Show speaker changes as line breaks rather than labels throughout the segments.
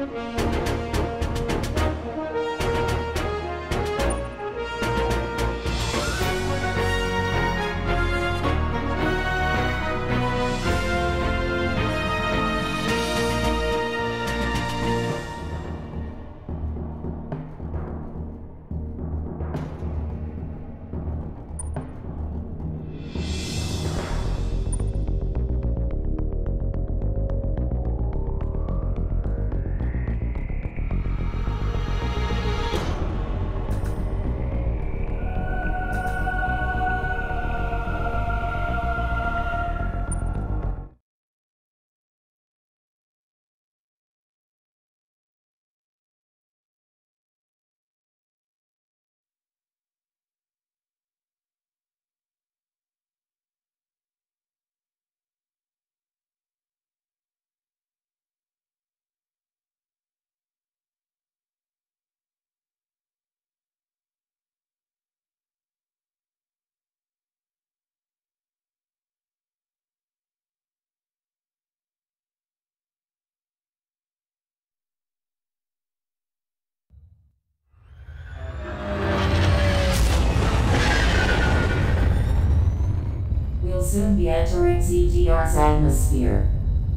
We'll soon be entering ZGR's atmosphere.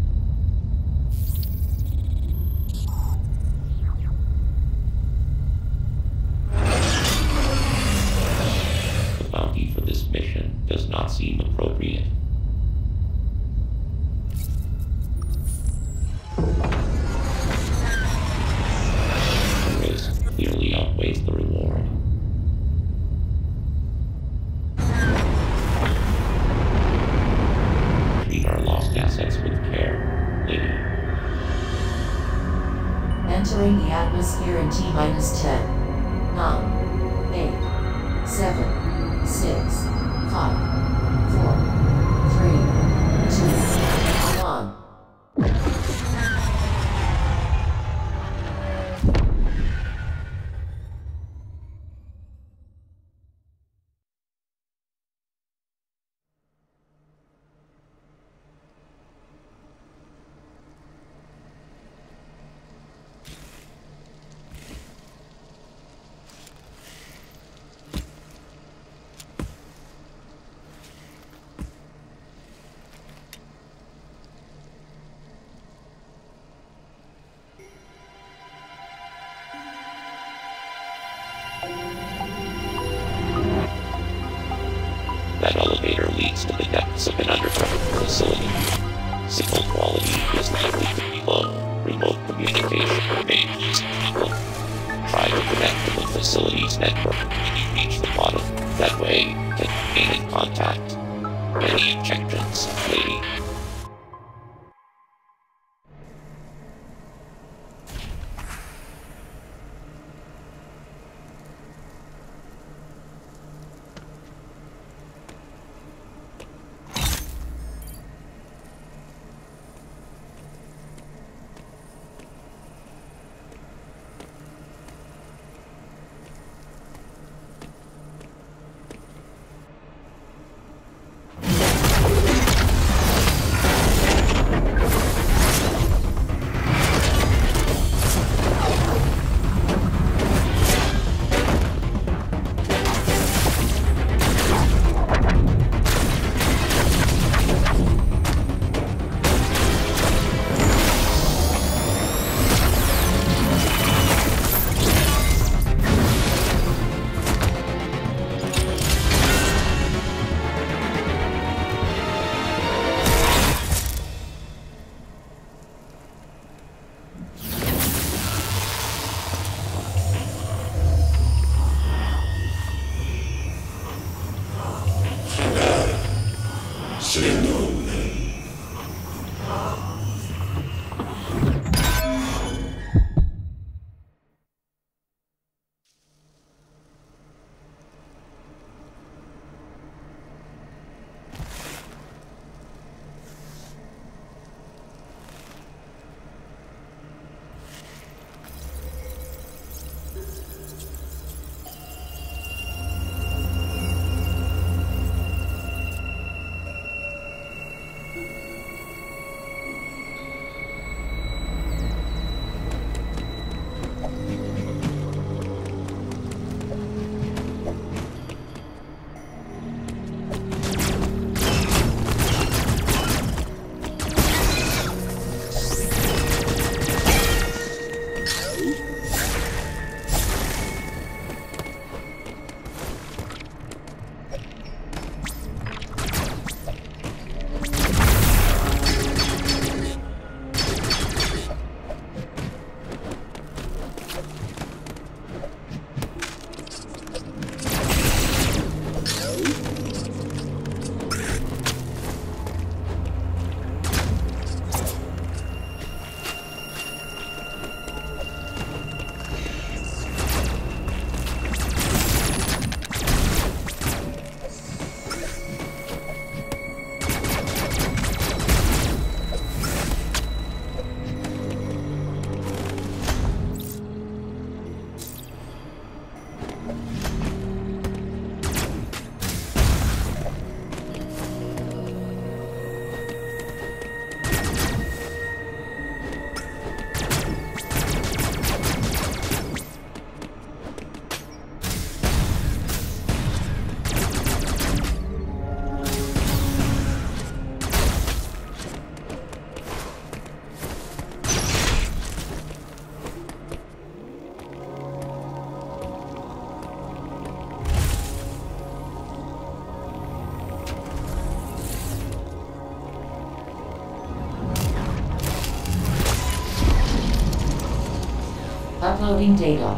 The bounty for this mission does not seem appropriate. The risk clearly outweighs the reward. Treat our lost assets with care, lady.
Entering the atmosphere in T-10, 9, 8, 7, 6, 5, 4, 3, 2, 1.
That elevator leads to the depths of an underground facility. Signal quality is likely to be low. Remote communication remains difficult. Try to connect to the facility's network when you reach the bottom. That way, you can remain in contact. Any objections, lady?
Uploading data.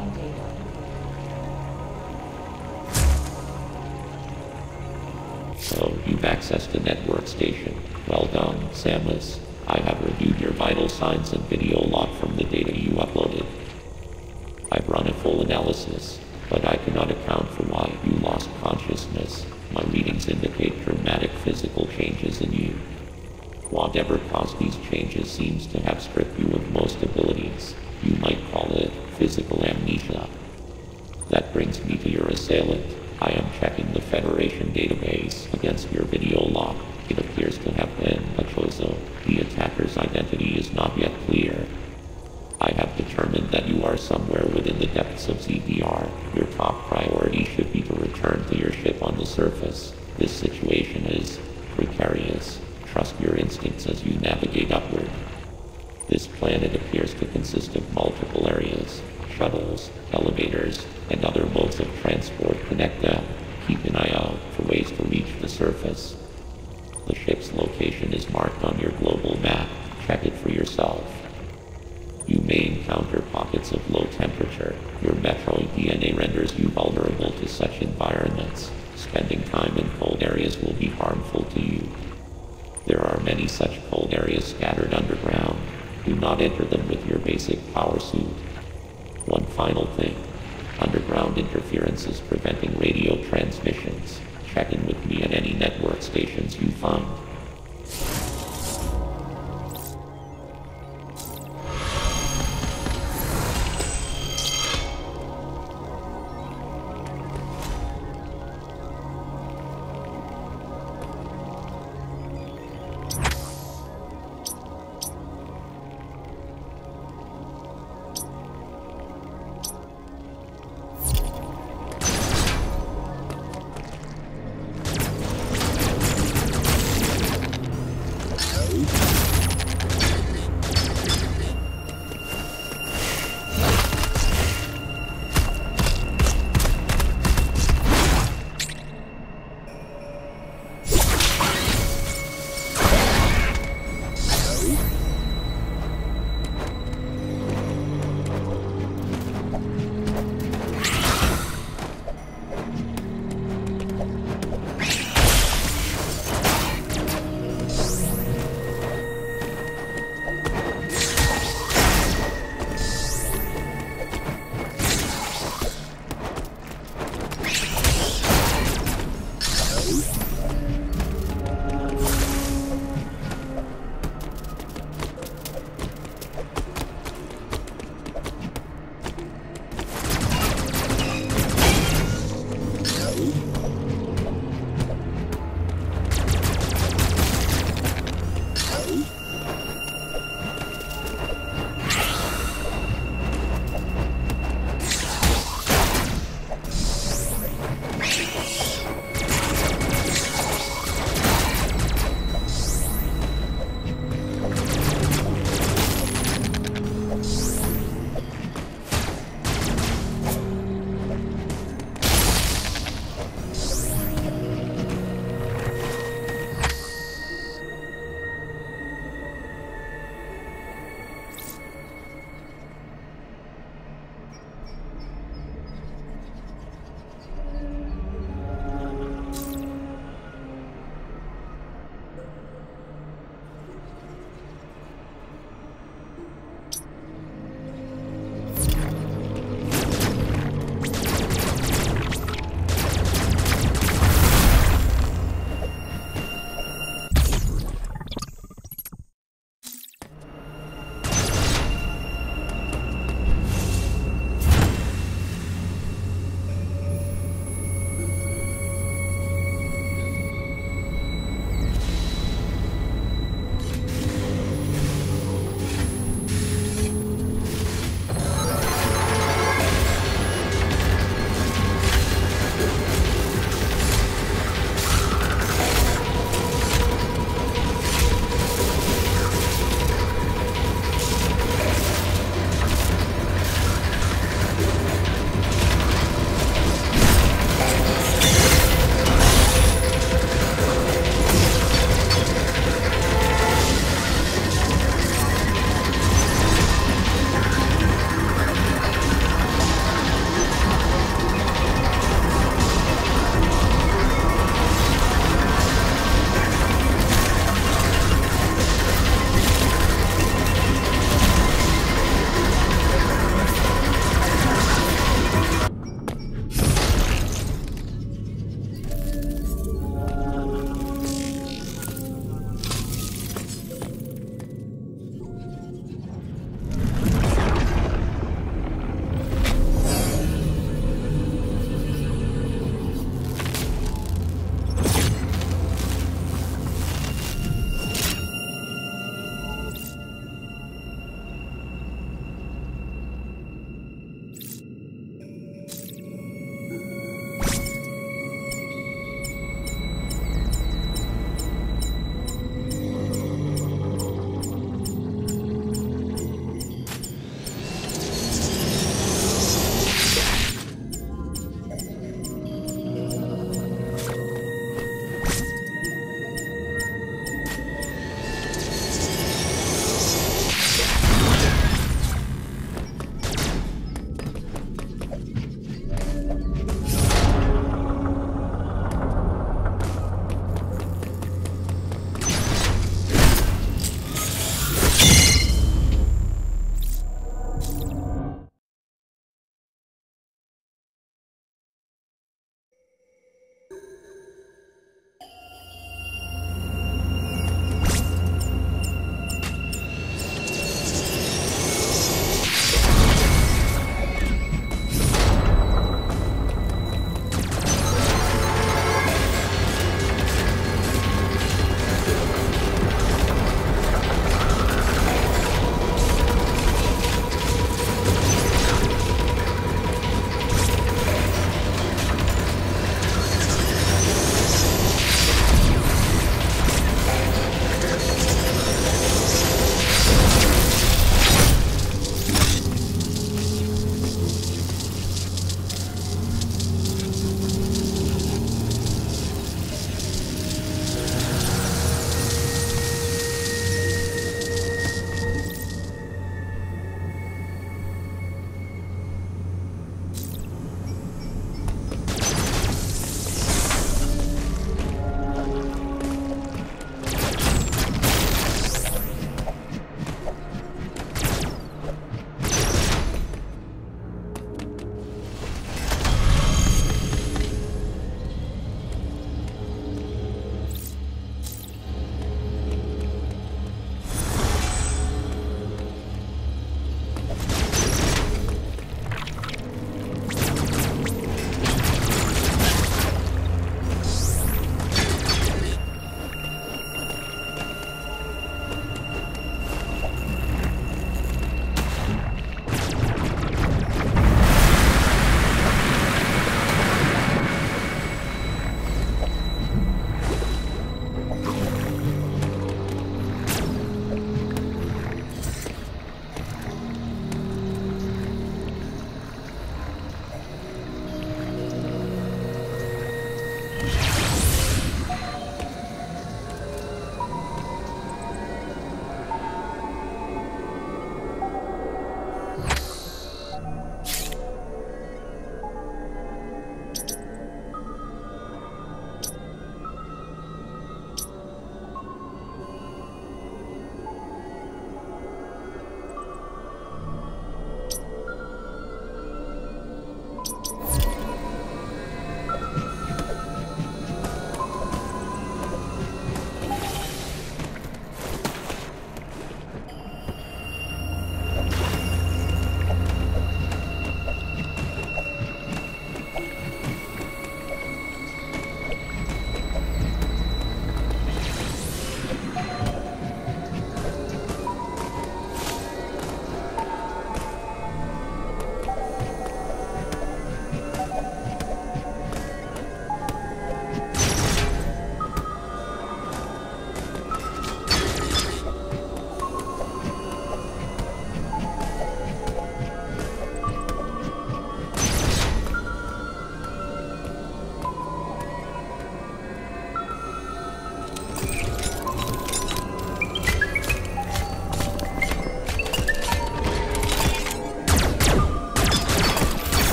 So, you've accessed a network station. Well done, Samus. I have reviewed your vital signs and video log from the data you uploaded. I've run a full analysis, but I cannot account for why you lost consciousness. My readings indicate dramatic physical changes in you. Whatever caused these changes seems to have stripped you of most abilities. You might call it physical amnesia. That brings me to your assailant. I am checking the Federation database against your video log. It appears to have been a Chozo. The attacker's identity is not yet clear. I have determined that you are somewhere within the depths of ZDR. Your top priority should be to return to your ship on the surface. This situation is precarious. Trust your instincts as you navigate upward. This planet appears to consist of multiple areas. Shuttles, elevators, and other modes of transport connect them. Keep an eye out for ways to reach the surface. The ship's location is marked on your global map. Check it for yourself. You may encounter pockets of low temperature. Your Metroid DNA renders you vulnerable to such environments. Spending time in cold areas will be harmful to you. There are many such cold areas scattered underground. Do not enter them with your basic power suit. One final thing. Underground interference is preventing radio transmissions. Check in with me at any network stations you find.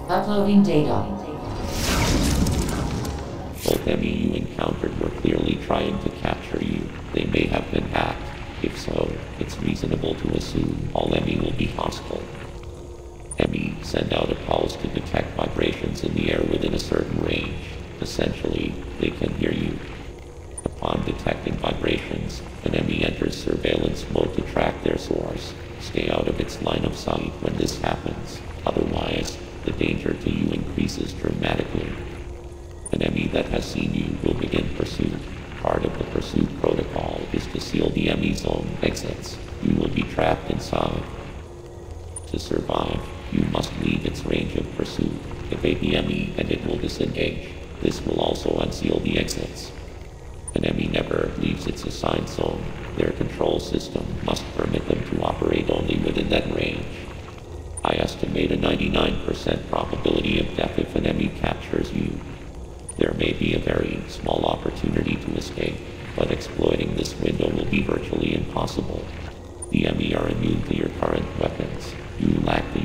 Uploading data.
Both E.M.M.I you encountered were clearly trying to capture you. They may have been hacked. If so, it's reasonable to assume all E.M.M.I will be hostile. E.M.M.I send out a pulse to detect vibrations in the air within a certain range. Essentially, they can hear you. Upon detecting vibrations, an E.M.M.I enters surveillance mode to track their source. Stay out of its line of sight when this happens. Otherwise, the danger to you increases dramatically. An E.M.M.I that has seen you will begin pursuit. Part of the pursuit protocol is to seal the E.M.M.I zone exits. You will be trapped inside. To survive, you must leave its range of pursuit. Evade the E.M.M.I and it will disengage. This will also unseal the exits. An E.M.M.I never leaves its assigned zone. Their control system must permit them to operate only within that range. I estimate a 99% probability of death if an E.M.M.I captures you. There may be a very small opportunity to escape, but exploiting this window will be virtually impossible. The E.M.M.I are immune to your current weapons. You lack the